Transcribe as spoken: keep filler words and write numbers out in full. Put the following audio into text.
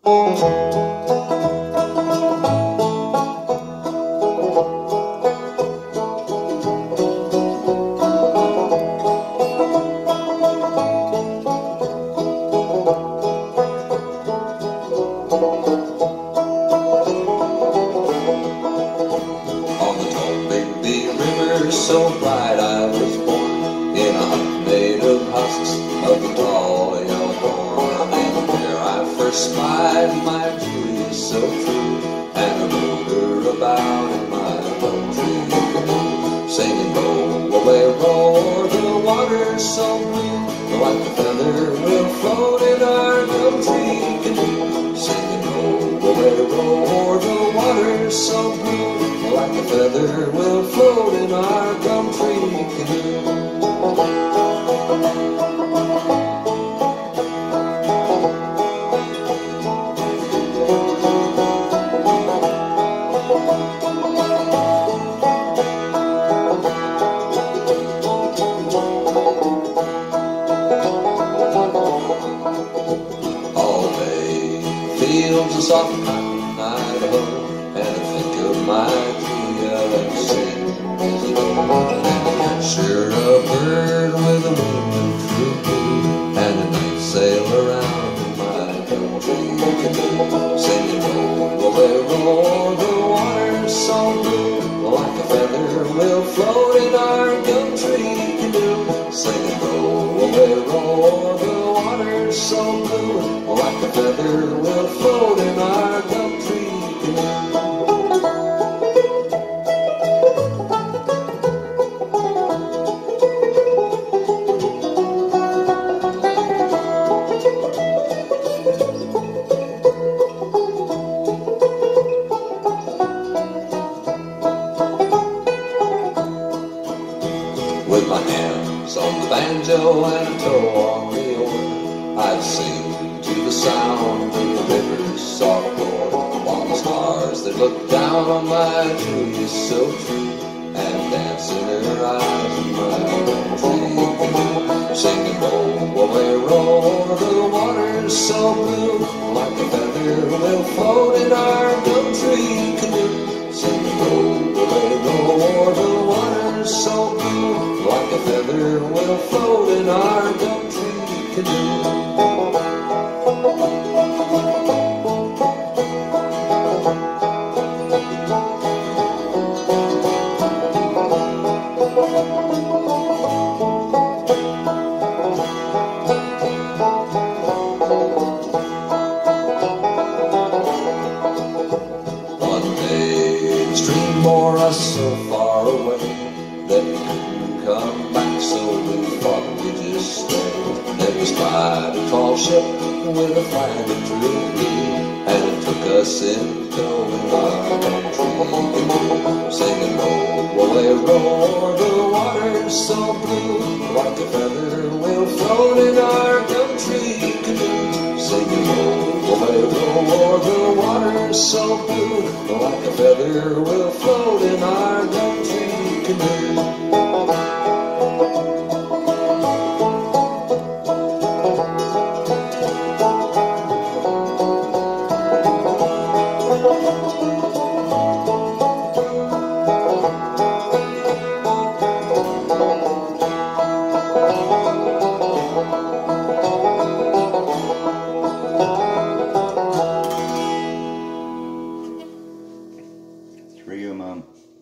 So bright I was born in a hut made of husks of the tall yellow corn, and there I first spied my Julia so true, and I rode her about in my gum tree canoe, singing roll away roar, the water's so blue, like a feather will float in our gum tree canoe, singing roll away roar, the water's so blue, like a feather will float in our gum tree canoe. All day, fields of soft cotton Idaho, and I think of my Julia and sing as I go, and I capture a bird with a wing of true blue, and a night sail around in my gum tree canoe, singing roll away roar, the water's so blue, like a feather will float in our gum tree canoe, singing roll away roar, the water's so blue, like a feather will float in our gum tree canoe. With my hands on the banjo and a toe on the oar, I'd sing to the sound of the river's soft roar, while the stars that look down on my Julia so true, and dance in her eyes in my gum tree canoe, singing roll away roar, the water's so blue, like a feather will float in our gum tree canoe, singing roll away roar, the water's so blue, like a feather will float in our gum tree canoe. One day the stream bore us so far away that we couldn't come back, so we thought we'd just stay. Then we spied a tall ship with a flag of true blue, and it took us in tow in our gum tree canoe, singing roll away roar, the water's so blue, like a feather will float in our gum tree canoe, singing roll away roar, the water's so blue, like a feather will float in our gum tree canoe. Three of them on.